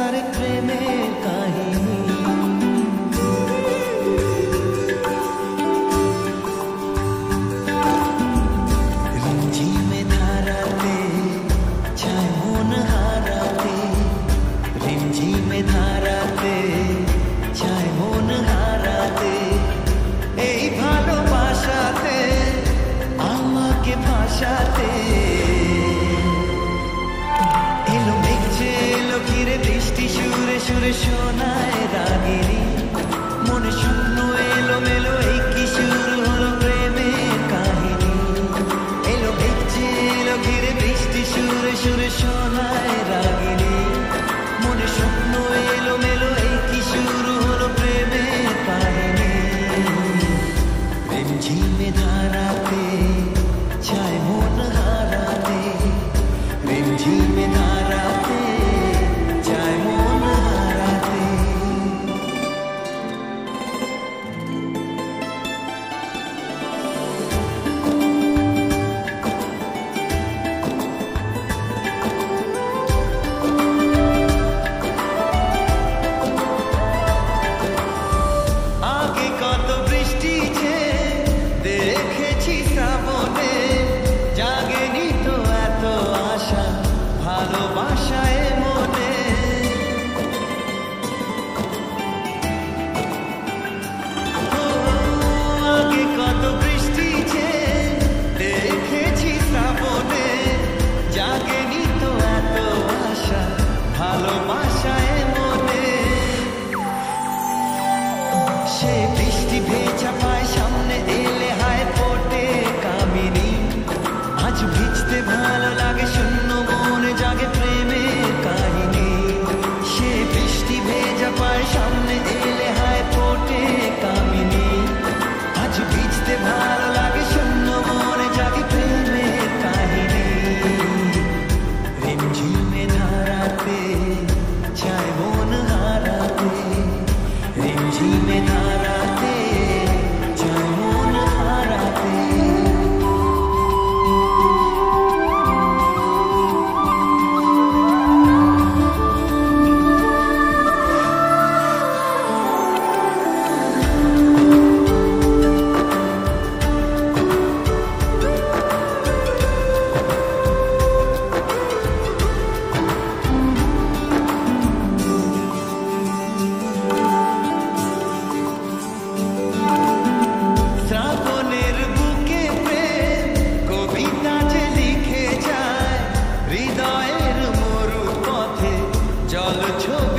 ধারে প্রেমের কাহিনী। রিমঝিমে ধারাতে চায় মন হারাতে, রিমঝিমে ধারাতে চায় মন হারাতে, এই ভালোবাসাতে আমাকে ভাসাতে। এলো মেঘছে এলো ঘিরে বৃষ্টি সুরে সুরে শোনায় রাগিনী, মনে স্বপ্ন এলো মেলো এই কি শুরু হলো প্রেমের কাহিনী। এলো মেঘছে এলো ঘিরে বৃষ্টি সুরে সুরে শোনায় রাগিনী, মনে স্বপ্ন এলো মেলো এই কি শুরু হলো প্রেমের কাহিনী। রিমঝিমে ধারাতে চায় মন হারাতে, রিমঝিমে ধারাতে চায় মন হারাতে। আগে কত বৃষ্টি যে দেখেছি শ্রাবণে, জাগেনি তো এত আশা ভালোবাসায় মনে। আগে কত বৃষ্টি যে দেখেছি শ্রাবণে, জাগেনি তো এত আশা ভালোবাসায় মনে। সে বৃষ্টি ভেজা পায় সামনে এলে হায় ফোটে কামিনী, আজ ভিজতে ভালো লাগে শূন্য মনে জাগে প্রেমের কাহিনী। সে বৃষ্টি ভেজা পায় সামনে এলে হায় ফোটে কামিনী, আজ ভিজতে ভালো লাগে শূন্য মনে জাগে প্রেমের কাহিনী। রিমঝিমে ধারাতে চায় মন হারাতে, রিমঝিমে ধারাতে চায় মন হারাতে। শ্রাবণের বুকে প্রেম কবিতা যে লিখে যায়, হৃদয়ের মরু পথে জল ছবি